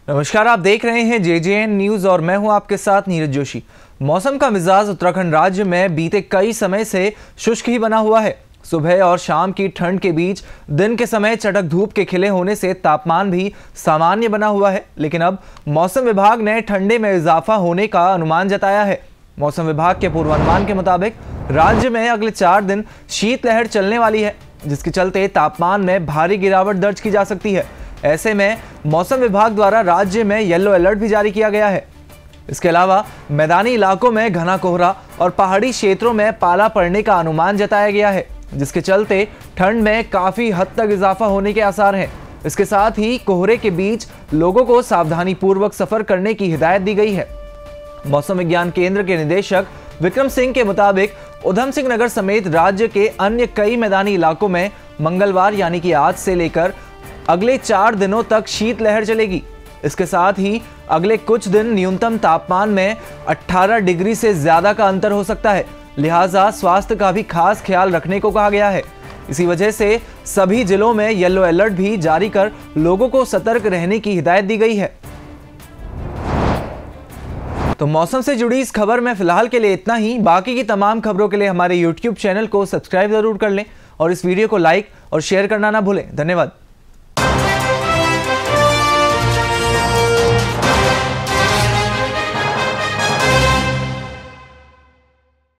नमस्कार, आप देख रहे हैं JJN न्यूज और मैं हूं आपके साथ नीरज जोशी। मौसम का मिजाज उत्तराखंड राज्य में बीते कई समय से शुष्क ही बना हुआ है। सुबह और शाम की ठंड के बीच दिन के समय चटक धूप के खिले होने से तापमान भी सामान्य बना हुआ है, लेकिन अब मौसम विभाग ने ठंडे में इजाफा होने का अनुमान जताया है। मौसम विभाग के पूर्वानुमान के मुताबिक राज्य में अगले 4 दिन शीतलहर चलने वाली है, जिसके चलते तापमान में भारी गिरावट दर्ज की जा सकती है। ऐसे में मौसम विभाग द्वारा राज्य में येलो अलर्ट भी जारी किया गया है। इसके अलावा मैदानी इलाकों में घना कोहरा और पहाड़ी क्षेत्रों में पाला पड़ने का अनुमान जताया गया है, जिसके चलते ठंड में काफी हद तक इजाफा होने के आसार हैं। इसके साथ ही कोहरे के बीच लोगों को सावधानी पूर्वक सफर करने की हिदायत दी गई है। मौसम विज्ञान केंद्र के निदेशक विक्रम सिंह के मुताबिक उधम सिंह नगर समेत राज्य के अन्य कई मैदानी इलाकों में मंगलवार यानी कि आज से लेकर अगले 4 दिनों तक शीतलहर चलेगी। इसके साथ ही अगले कुछ दिन न्यूनतम तापमान में 18 डिग्री से ज्यादा का अंतर हो सकता है, लिहाजा स्वास्थ्य का भी खास ख्याल रखने को कहा गया है। इसी वजह से सभी जिलों में येलो अलर्ट भी जारी कर लोगों को सतर्क रहने की हिदायत दी गई है। तो मौसम से जुड़ी इस खबर में फिलहाल के लिए इतना ही। बाकी की तमाम खबरों के लिए हमारे YouTube चैनल को सब्सक्राइब जरूर कर लें और इस वीडियो को लाइक और शेयर करना ना भूलें। धन्यवाद।